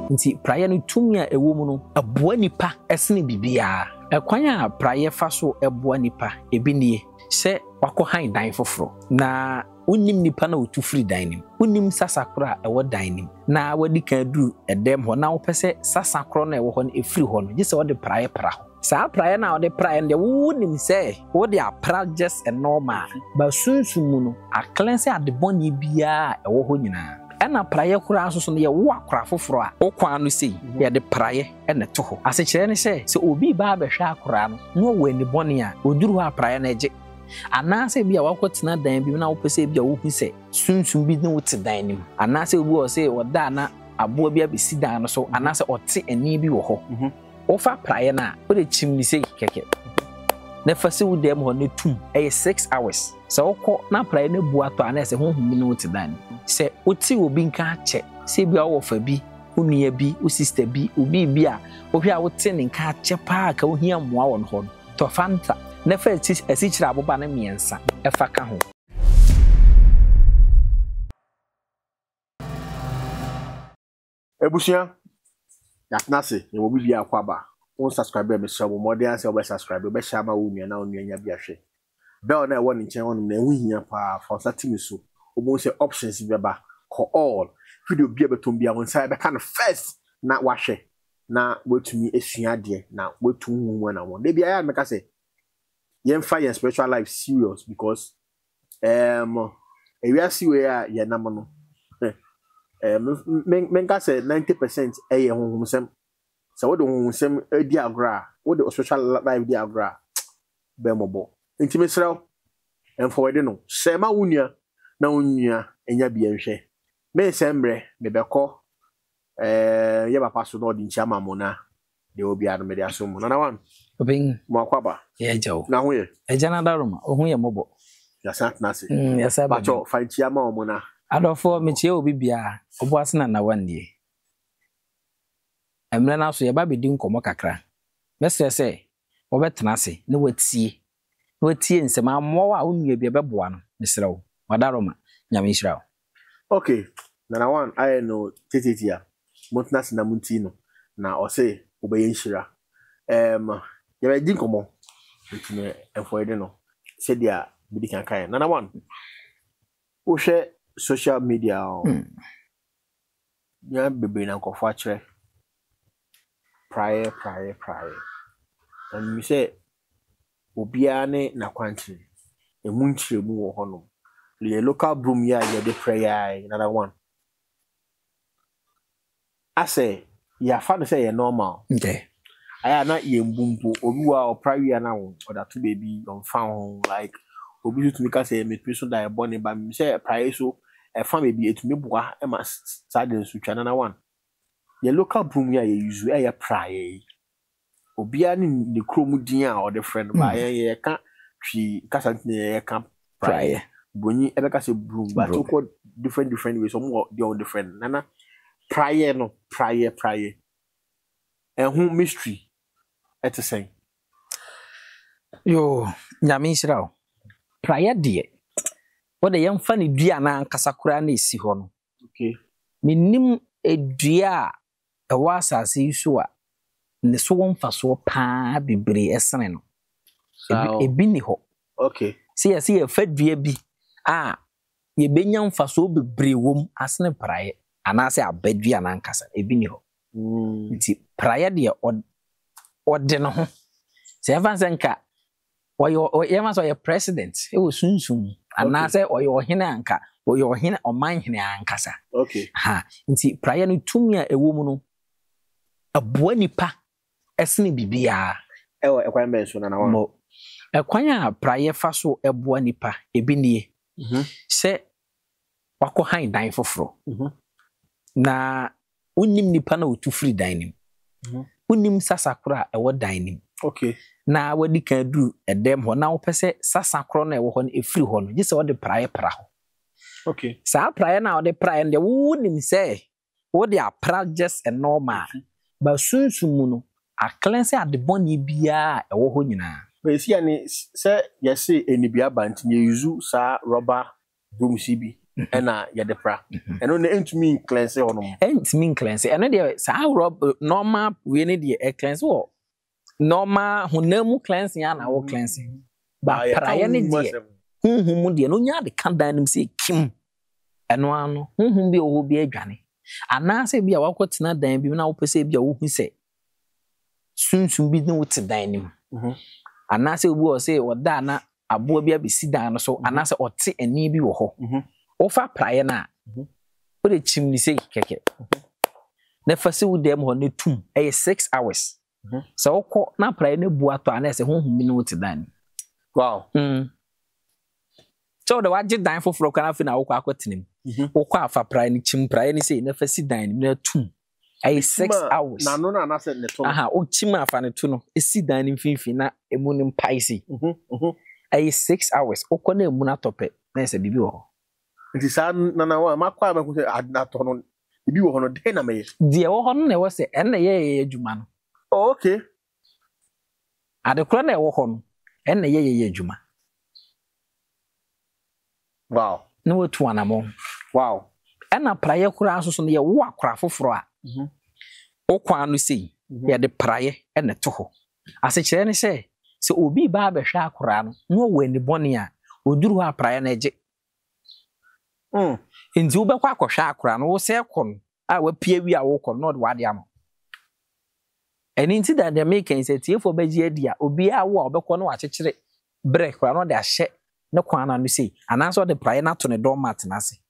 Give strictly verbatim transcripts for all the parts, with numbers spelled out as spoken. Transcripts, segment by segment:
nti praye no tumi a ewo mu no aboa nipa esene bibia ekwan a praye fa so eboa nipa ebi nie se wakọ han dan foforo na unim nipa na otu free dan nim unim sasakro a ewo dan nim na wadi kan duru edem ho na wo pese sasakro na ewo ho na efiri ho no gise wo de praye pra ho sa praye na wo de praye de wo nim se wo de apra just a normal ba sunsun mu no a cleanse adeboni bia ewo ho nyina ena praye kura asoso no ye wo akora foforo a okwa no sei ye de praye ene to ho ase kire ne se se obi ba ba hwa akora no no wo ani boni a oduru ha praye na eje anase bia wakotena dan bi na wo pese bia wo hu se sunsun bi ne wo te dan nim anase obi wo se wo da na aboa bia be si dan no so anase ote ani bi wo ho wo fa praye na wo de chimni se keke na fa se wo dem ho na tum e six hours se wo ko na praye na bua to anase ho hu bi ne wo te dan se wo ti obi nka che se bia wo fa bi unia bi wo sister bi obi bia wo hwa wo te ne nka che pa ka wo hia moa won ho to fanta na fa esi kira aboba na miensa efa ka ho ebusia yaknase ye obi bia akwaba won subscribe me so mo dey answer obi subscribe be share ma wo nua na onua nya bia hwe bell na e won nchen won na ehu hia pa for satimi so obo se options be ba call all video bia betom bia won sai be kan first na wa hwe na wetumi esua de na wetu hu na won de bia ya meka se yen fire your spiritual life serious because um if you see where you na no um men ka say ninety percent eh honhom sem so what the honhom sem edi agra what the spiritual life di agra be mobo enti mesrew en forward no se ma wunua na wunua enya bia nhwe me sembre me beko eh ye papa so no di nchama mona de obi ado me de asom na na wan obin mo akwaba ye jaw na ho ye e jana daruma ohun ye mobo ya sat na se mm ya sa ba cho fa ntia ma omo na adofo me chie obi bia obo asena na wandie emre na so ye ba bedi nkomo kakra mesre se wo betena se ne watie ne watie nsem amwo a onua bia beboa no mesre wo wadaroma nyame nhira wo okay na na wan I know tetitia montna se na munti no na o se obeye nhira em ya be di nkomo ntine enfoide no se dia bidi kan kan na na wan wo hwe social media o ya bebe na nkofo a kire prior prior prior and we say obia ne na kwantire emu nchiremu wo hono le local broom ya ya de prayer another one I say ya fa no say ya normal okay aya na ye mbumpo obi wa o prayer na wo oda to baby on fan like obi to me ka say me person da e born ba me say prayer so e fa baby etumi boa e ma stadium so twa na one the local broom ya ye use e ya prayer obi ani ne krom din a o de friend ba ye ye ka twi kasa ntine ye ka prayer bonyi ebe ka say broom but to call different different ways some they on different nana prayer no prayer prayer ehun mystery et say yo nyame nhira wo prayer de wo de yemfa ne dua na ankasa kura na esi ho no okay minim edua e wa asase isu a ne so wonfa so pa bibre esene no ebi ni ho okay se ya se ya fadua bi a ye benya mfa so bibre wom asene prayer anase abadua na ankasa ebi ni ho mm nti prayer de ode no ho se evanse nka oyo yema so ye president e wo sunsun anase oyo ohene anka oyo ohene omanhene ankasa okay ha nti prayer no tumi a ewo mu no aboa nipa esene bibia e wo ekwan ben so na na wan ekwan a prayer fa so eboa nipa ebi nie mhm se wakọ han dan foforo mhm na unim nipa na otu free dan nim mhm unim sasakro a ewo dan nim okay na wadi kan duru edem ho na wo pese sasakro na ewo ho na efiri ho no gise wo de prayer pra ho okay sa prayer na wo de prayer de wo nim se wo de apra just a normal ba sunsun mu no a cleanse adeboni bia ewo ho nyina be si ani se yes enibia bant ye use sa rubber broom C B ɛna yɛde pra ɛno ne entumi cleanse hɔ no entumi cleanse ɛno deɛ saa rub normal we ne deɛ e cleanse wo normal hunamu cleanse ya na wo cleanse ba praye ne deɛ honhom mu deɛ no nya de ka dan nim sɛ kim ɛno ano honhom bi wo bi adwane ana sɛ bi a wakɔtena dan bi na wo pɛ bi a wo hu sɛ sunsun bi ne wo te dan nim ana sɛ obi wo sɛ oda na aboa bi abesi dan no so ana sɛ ɔte ani bi wɔ hɔ wo fa praye na wo de chim ni sɛ kɛkɛ na fa sɛ wo dem hɔ ne tum ɛyɛ six hours sɛ wokɔ na praye ne bu atɔ ana sɛ honhom bi ne wo te dan nim wow mm so the waje dan foforo kana fi na wokɔ akɔtenem wokɔ afa praye ne chim praye ne sɛ na fa si dan nim na tum ɛyɛ six hours na no na na sɛ ne to aha o chim afa ne to no esi dan nim finfin na emu nim paisi mhm mhm ɛyɛ six hours wokɔ na emu na tɔpɛ na sɛ bibi wɔ hɔ nti saa na na wa makɔ a maku sɛ adnato no bibi wɔ hɔ no de na meyɛ deɛ wɔ hɔ no na ɛwɔ sɛ ɛna yɛ yɛ adwuma no oh okay adekora na ɛwɔ hɔ no ɛna yɛ yɛ adwuma wow na watu anamo wow ɛna praye kura aso so no yɛ wo akora foforo a mhm okwa no sei yɛ de praye ɛna to hɔ ase kyerɛ ne sɛ sɛ obi ba abɛhwɛ akora no no wɔ ani bɔne a oduru hɔ praye na gye mm nti wo bɛkɔ akɔhwɛ akora no wo sɛ kɔ no a wapie wi a wo kɔ no de wade ama ɛni nti da de make sense tiefo bɛgye adi a obi a wo a obɛkɔ no wakyekyere break kora no de ahyɛ ne kwana no sei anaso de praye na to ne dom mat na se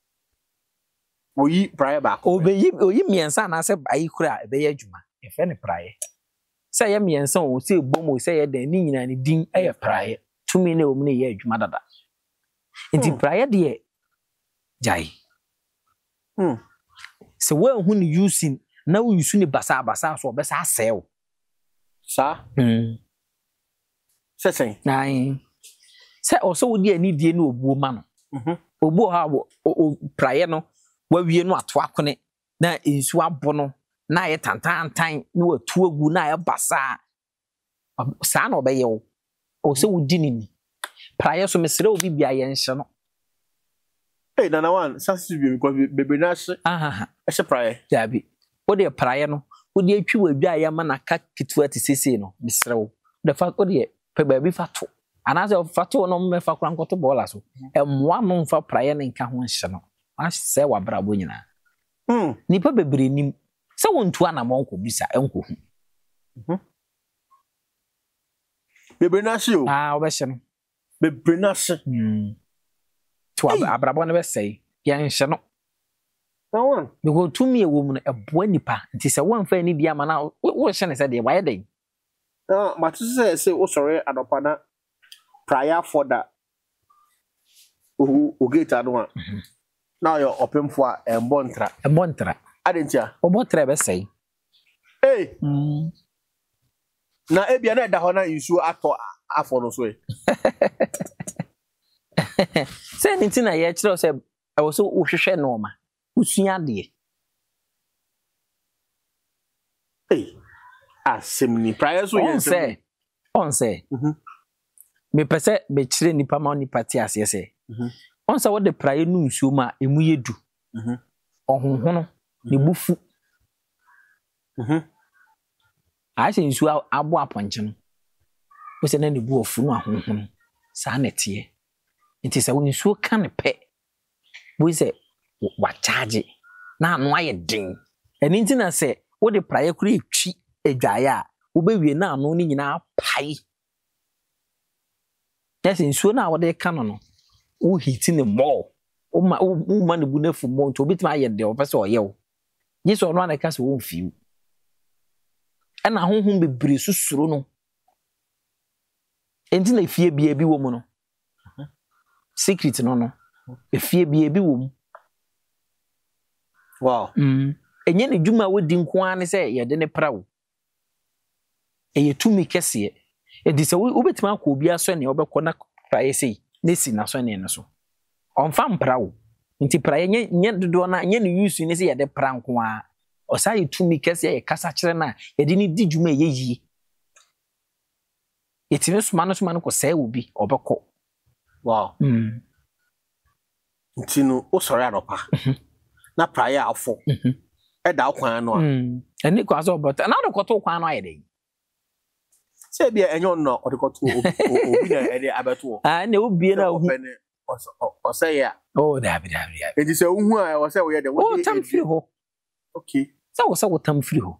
oyi praye ba ko obeyi oyi miensa na se bayi kura ebeye adwuma efe ne praye se ye miensa o se bomo se ye dan ni nyina ne din eye praye tumi ne o mu ne ye adwuma dada nti praye de jai hmm se we hu ne using na wo use ne basa basa so obesa asɛw sa hmm se sen nai se o so wo di ani die no obuo ma no mhm obuo ha wo praye no wawie no ato akone na ensu abo no na ye tantantan na watu agu na ye basa saa na obeye wo o se wudi ni praye so mesere obi bia ye nhye no eh na na wan sasi bi because bebe na hye aha hye praye dabi wo de praye no wo de atwi wadwa ya ma na ka ketua te sese no mesere wo de fa wo de pe ba bi fato ana se fato no me fa kura nkoto bola so emwa no mfa praye ne nka ho nhye no asɛ wabrabo nyina mm nipa bebre nim sɛ wontu anamon ko bisa enko hu mhm bebre na hye o ah obɛhye no bebre na hye mm to abrabo no bɛsɛe yɛ nhye no na wan because tumi ewo mu no ɛboa nipa nti sɛ wonfa ni bia ma na wo hye ne sɛ de wayɛ den na matu sɛ sɛ wo sɔre adopa na prayer for that o o gate ado a now your open for a montra a montra adentia obotra bɛsɛe eh mm na ebia na da ho na nsuo atɔ afɔ no so e sɛ nti na yɛ kyerɛ sɛ ɛwɔ so wohwehwɛ no ma usua de eh asemni prayer so yɛ sɛ on sɛ mhm me pɛsɛ be kyerɛ nipa ma nipa ti ase sɛ mhm on sɛ wo de prayer no nsuo ma emu yedu mhm ɔhonhono ne bufu mhm a sɛ nsuo abo aponche no wo sɛ na ne bu ofu no ahonhono saa nete nti sɛ wo nsuo ka ne pɛ wo sɛ wa charge na ano aye den ɛni nti na sɛ wo de prayer kura etwi adwaye a wo bewie na ano ni nyina pai yes nsuo na wo de ka no no wo hiti ne mo o ma o ma ne bu na fu mo nti obitima aye de o pɛ sɛ ɔyɛ wo yeso no na ka sɛ wo mfiu ɛna honhom bebre susuro no enti na fie bia bi wo mu no secret no no fie bia bi wo mu wow mm enye ne dwuma wodi nko an sɛ ye de ne pra wo eye tumi kɛse e di sɛ wo betima akɔ obi aso ne obɛkɔ na praye sei ne si na so ne ne so ɔmfa mpra wo nti praye nye nye dodo na nye ne use ne sɛ ye de pra nko a osa ye tumi kɛse ye kasa kyerɛ na ye de ne di dwuma ye yi etime soma no soma no kɔ sɛ obi obɛkɔ wow mm nti no o sɔre anopa na praye afọ e da kwan no a eni kwa so but na de koto kwan no ayede se bia enyo no o de koto obi na e de abeto ah na obi na hu o say ya oh da bi da bi enti se hu a o say wo ye de wo tam firi ho okay se wo se wo tam firi ho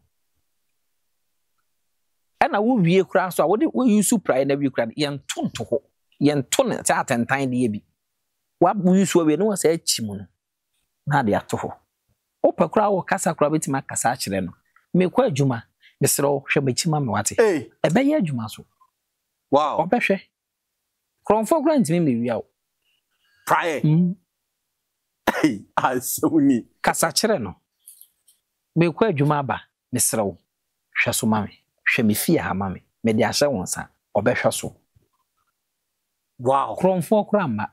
ana wo wie kura so a wo de wo use praye na bi kura ye ntonto ho ye ntonto ta atentan de ye bi wa use wo we no wo se achi mu no na de ato ho opa kura wo kasa kura betima kasa a kire no me kwa adwuma mesro hwe machima me wate eh ebe ye adwuma so wow obehwe kronfo kura ntimi me wi a praye eh asuni kasa kire no me kwa adwuma ba mesro hwe so ma me hwe me fie ha ma me me de ahye wonsa obehwe so wow kronfo kura ma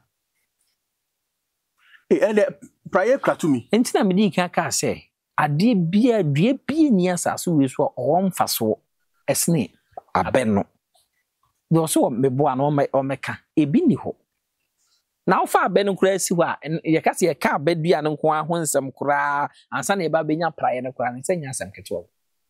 eh and prayer kratu mi entina me di kan ka se ade bia dua bia ni asase we so o mfa so esne aben no do so me boa no o meka ebi ni ho na ofa aben no kura si ho a ye ka se ye ka abadua no nko a ho nsem kura ansa na e ba benya prayer no kura ne senya asem keto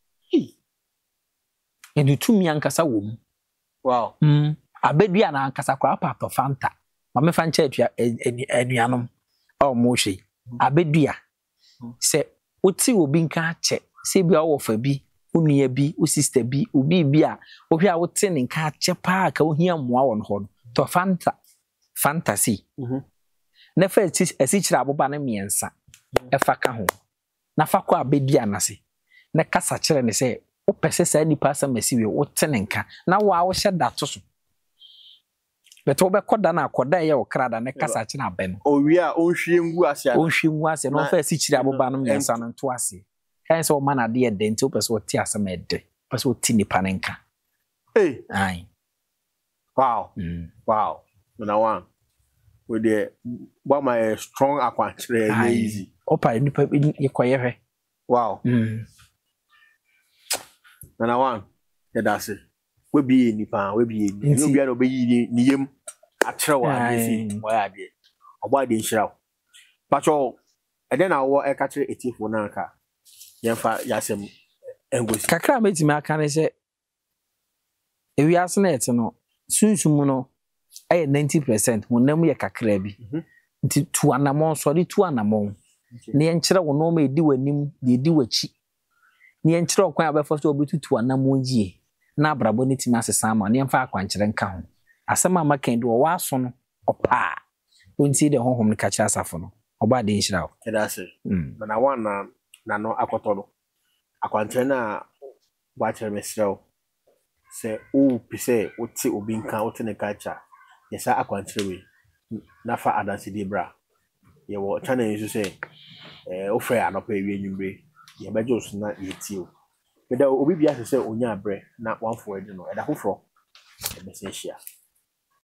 enu tumi ankasa wo mu wow mm abadua na ankasa kura papa fanta ma me fa ncha atua anuanom o mo hwe abedua se oti obi nka ache se bia wo fa bi onua bi o sister bi obi bi a wo hwe a wo te ne nka ache pa ka wo hia moa won ho to fanta fantasy mhm na fa esi kira aboba na miensa e fa ka ho na fa kwa abedua na se na kasa kire ne se wo pese sa ni pa sa masi we wo te ne nka na wa wo hye dato so beto be koda na koda ye wo krada ne kasa kire aben owi a onhwie ngu ase a onhwie ngu ase no fa esi kire aboba no miensa no to ase kan se o mana de de nti o pese o ti asem ede pese o ti ni pa ne nka eh ai wow mm wow number one with the what my strong akwanchire easy opa nipa ye koye hwe wow mm number one ya dase we bi nipa we bi ni no bia no be yi ni yem akere wa ade wa ade ogba ade nhira pacho ede na wo e ka kire etifo na nka yemfa yasem engosi kakra meti ma aka ne se ewi asna ete no sunsum no ay ninety percent honam ye kakra bi nti tu anamon so de tu anamon ne enkyere wo no ma edi wanim de edi wachi ne enkyere okwan abefo so obetutu anamon yie na abrabo ne tima asesa ma ne mfa akwankyere nka ho asema makan de wo waso no opa onti de honhom ne kakra asafo no oba de nhira o kedase mm na one na na no akotoro akwankyere na wa kyere mesrew se o pise o ti obi nka o ti ne kacha yesa akwankyere we na fa adanse de bra ye wo channel yi so se eh o fe anopa ewie nwumbre ye bejo so na yeti o me da obi bia se se onya abre na one for edi no e da foforo e be se hia